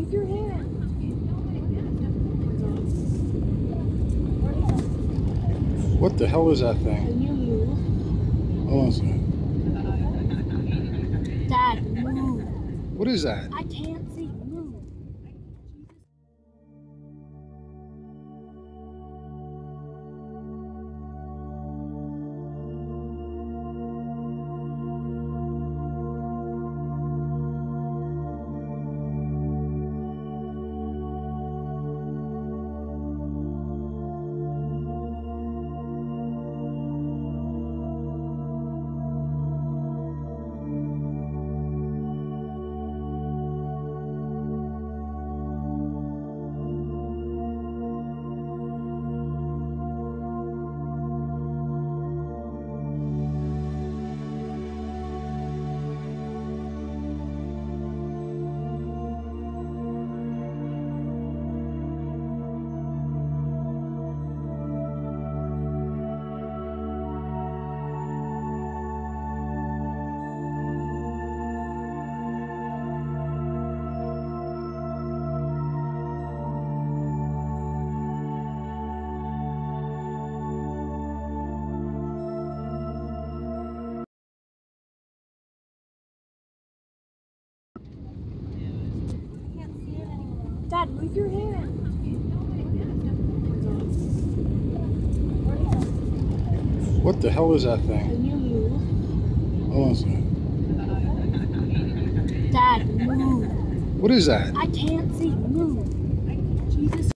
move your hand. What the hell is that Can thing? you move? Hold on a second. Dad, move. What is that? I can't see. Move. Dad, move your hand. What the hell is that thing? Can you move? Hold on a second. Dad, move. What is that? I can't see. Move. Jesus.